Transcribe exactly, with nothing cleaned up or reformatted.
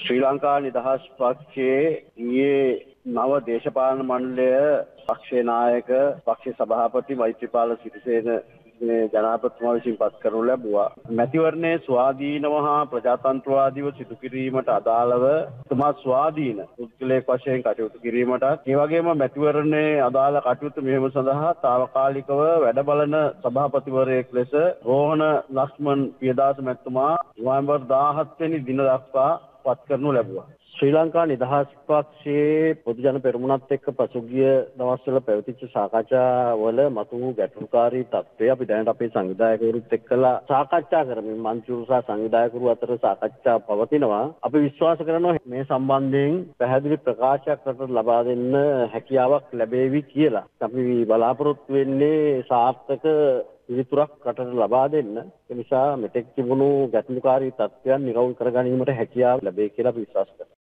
ශ්‍රී ලංකා නිදහස් පක්ෂයේ ඊයේ නව දේශපාලන මණ්ඩලය පක්ෂේ නායක පක්ෂ සභාපති මෛත්‍රීපාල සිරිසේන මේ ජනාධිපතිතුමා විසින් පත් කරනු ලැබුවා. මැතිවරණයේ ස්වාධීනව හා ප්‍රජාතන්ත්‍රවාදීව සිදු කිරීමට අදාළව තුමා ස්වාධීන පුද්ගලයෙක් වශයෙන් කටයුතු කිරීමටත් ඒ වගේම මැතිවරණයේ අදාළ කටයුතු මෙහෙම සඳහා తాවකාලිකව වැඩ බලන සභාපතිවරයෙක් ලෙස රෝහණ ලක්ෂ්මන් පියදාස මැතිතුමා නොවැම්බර් දාහත් වෙනි දින දක්වා පත් කරනු ලැබුවා. ශ්‍රී ලංකා නිදහස් පක්ෂයේ පොදු ජන පෙරමුණත් එක්ක පසුගිය දවස්වල පැවතිච්ච සාකච්ඡාවල මතු වූ ගැටලුකාරී තත්ත්වය අපි දැනට අපේ සංවිධායකවරුත් එක්කලා සාකච්ඡා කරමින් මන්ත්‍රීවරු සහ සංවිධායකවරු අතර සාකච්ඡා පවතිනවා. අපි විශ්වාස කරනවා මේ සම්බන්ධයෙන් පැහැදිලි ප්‍රකාශයක් රටට ලබා දෙන්න හැකියාවක් ලැබේවි කියලා. අපි බලාපොරොත්තු වෙන්නේ සාර්ථක පිළිතුරක් රටට ලබා දෙන්න. ඒ නිසා මෙතෙක් තිබුණු ගැටලුකාරී තත්ත්වයන් නිරවුල් කර ගැනීමට හැකියාව ලැබේ කියලා අපි විශ්වාස කරනවා.